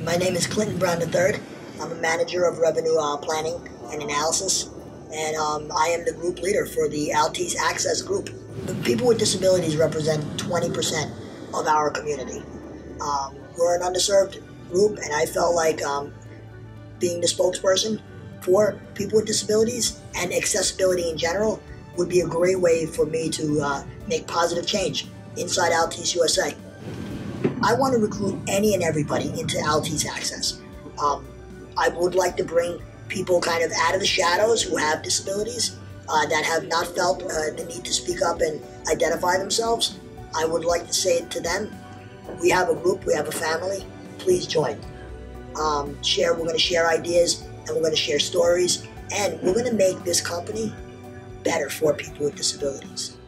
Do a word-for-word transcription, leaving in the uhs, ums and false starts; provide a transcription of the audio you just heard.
My name is Clinton Brown the third. I'm a manager of revenue uh, planning and analysis, and um, I am the group leader for the Altice Access Group. The people with disabilities represent twenty percent of our community. Um, we're an underserved group, and I felt like um, being the spokesperson for people with disabilities and accessibility in general would be a great way for me to uh, make positive change inside Altice U S A. I want to recruit any and everybody into Altice Access. Um, I would like to bring people kind of out of the shadows who have disabilities, uh, that have not felt uh, the need to speak up and identify themselves. I would like to say to them, we have a group, we have a family, please join. Um, share, we're going to share ideas, and we're going to share stories, and we're going to make this company better for people with disabilities.